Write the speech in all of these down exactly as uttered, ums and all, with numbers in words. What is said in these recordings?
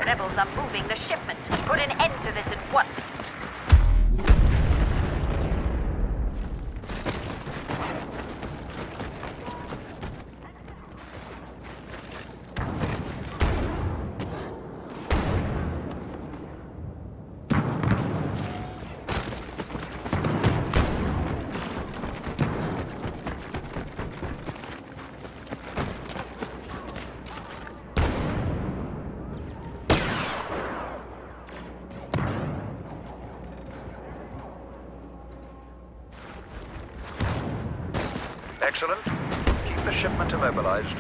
rebels are moving the shipment. Put an end to this at once. Excellent. Keep the shipment immobilized.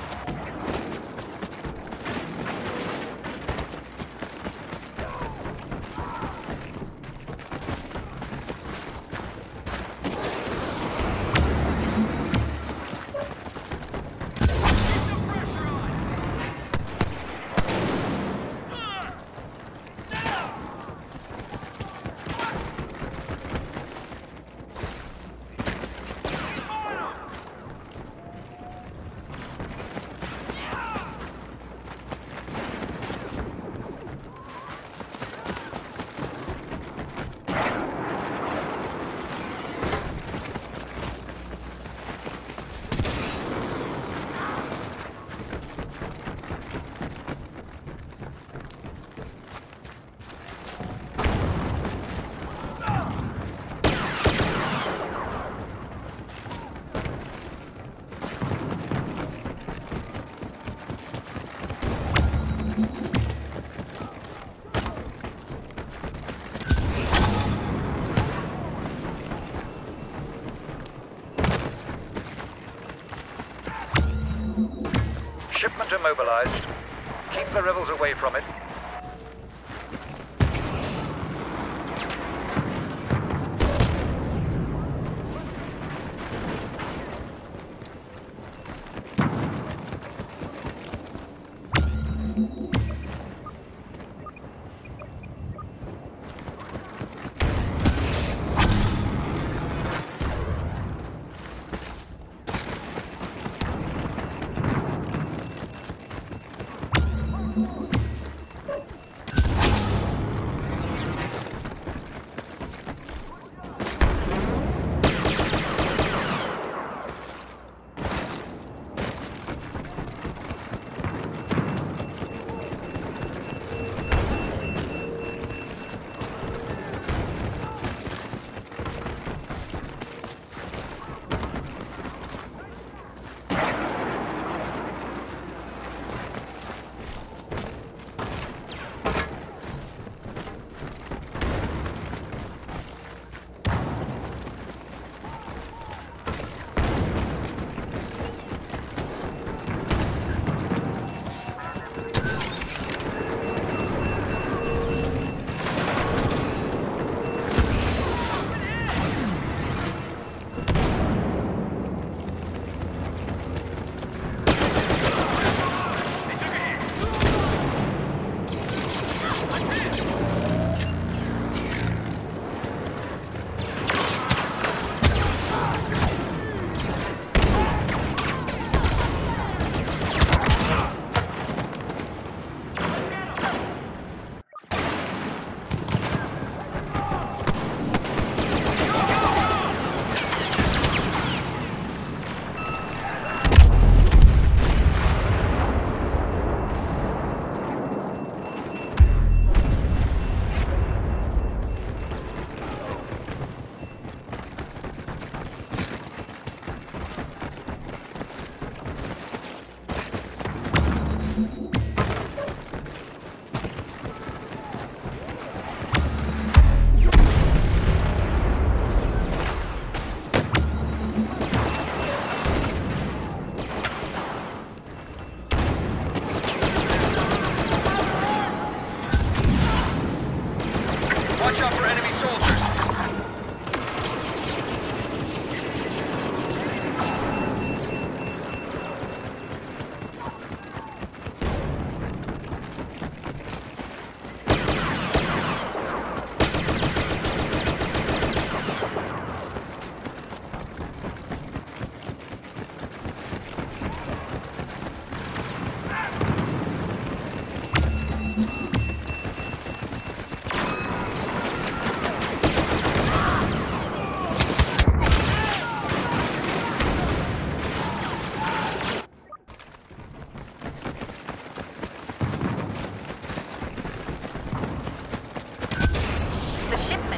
Shipment immobilized. Keep the rebels away from it.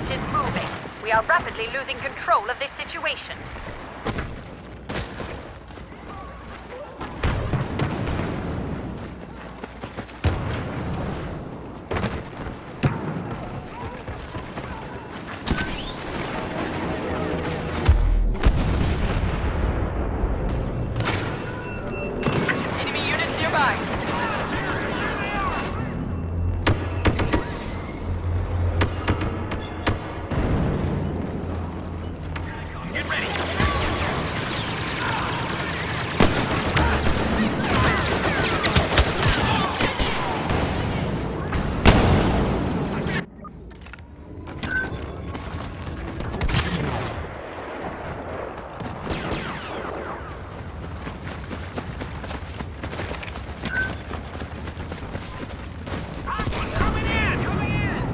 shipment is moving. We are rapidly losing control of this situation. Enemy units nearby. Get ready. Coming in! Coming in!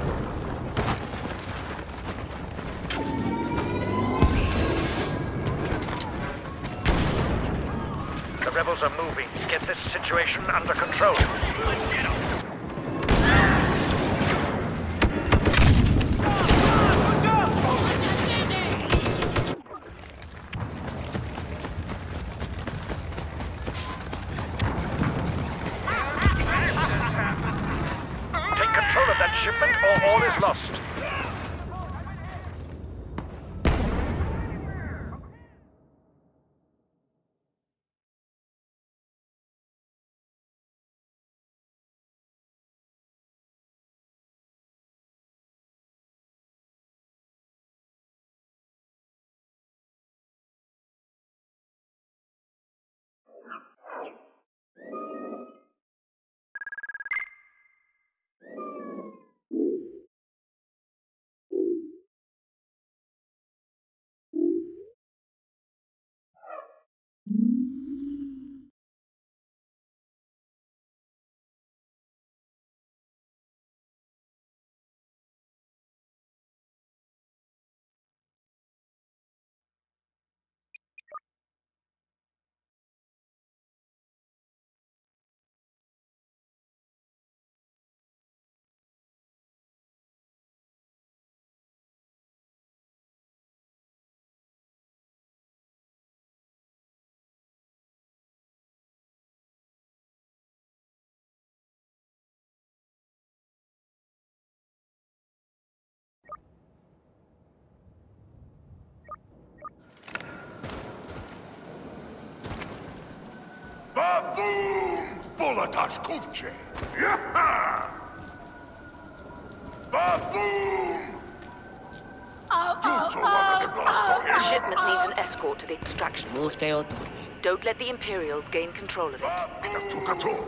The rebels are moving. Get this situation under control. Let's get them. Take control of that shipment or all is lost. Ba-boom! Bolatash Kovche! Yaha! Ba-boom! The shipment needs an escort to the extraction point. Don't let the Imperials gain control of it. Tukato!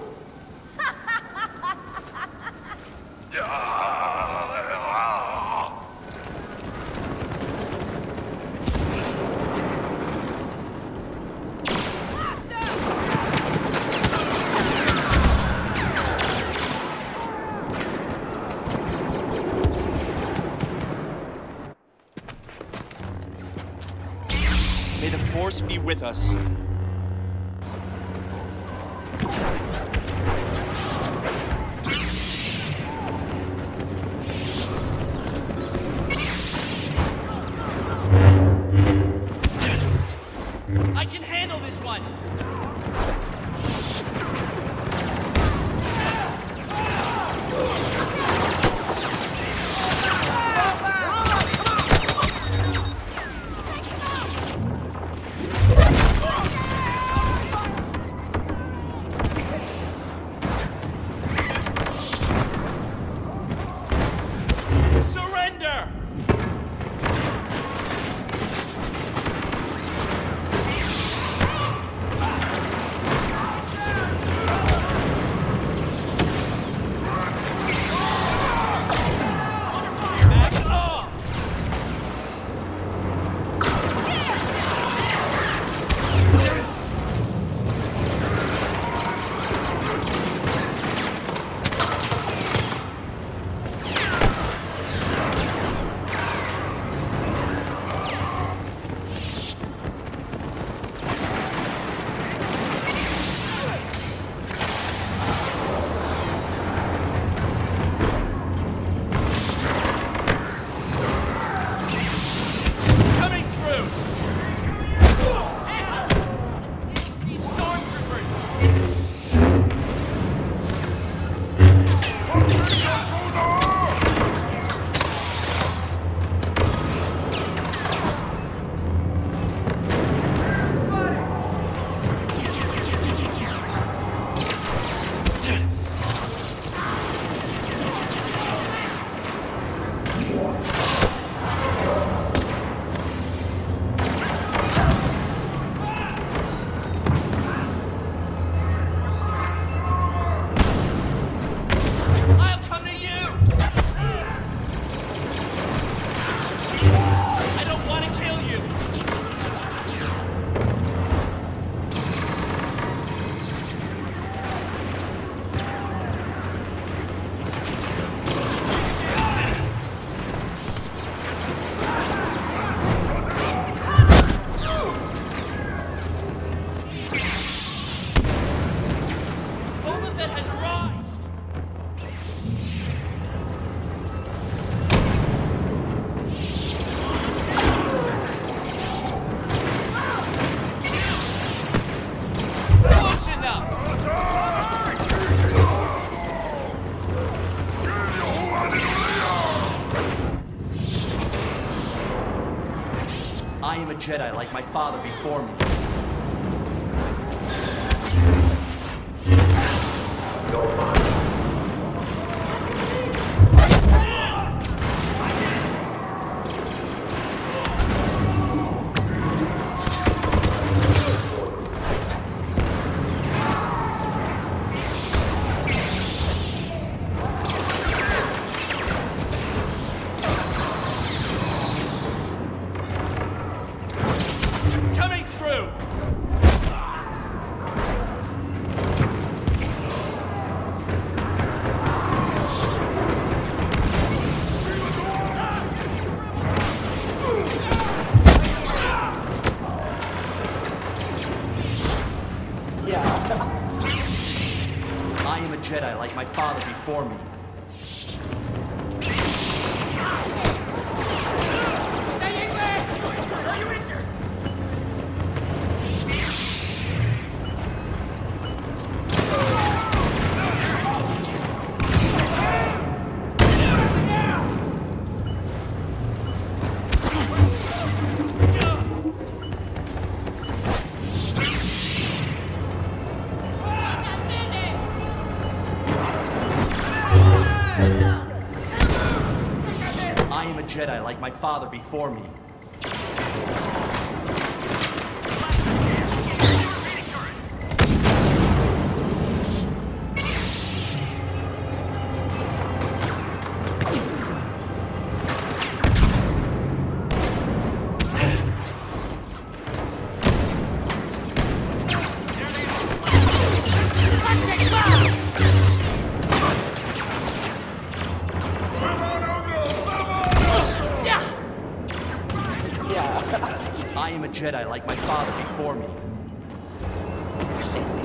May the Force be with us. I can handle this one! I'll come to you! I don't want to kill you! Boba Fett has arrived! Close enough! I am a Jedi like my father before me. Coming through! I am a Jedi like my father before me. Are you injured? I am a Jedi like my father before me. I am a Jedi like my father before me. Sith.